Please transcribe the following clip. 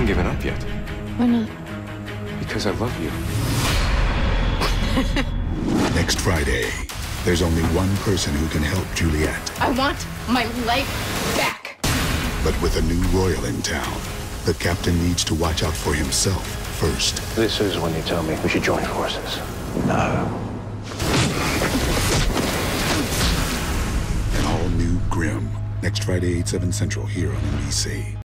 given up yet. Why not? Because I love you. Next Friday, there's only one person who can help Juliet. I want my life back. But with a new royal in town, the captain needs to watch out for himself first. This is when you tell me we should join forces. No. An all-new Grimm. Next Friday, 8/7 Central, here on NBC.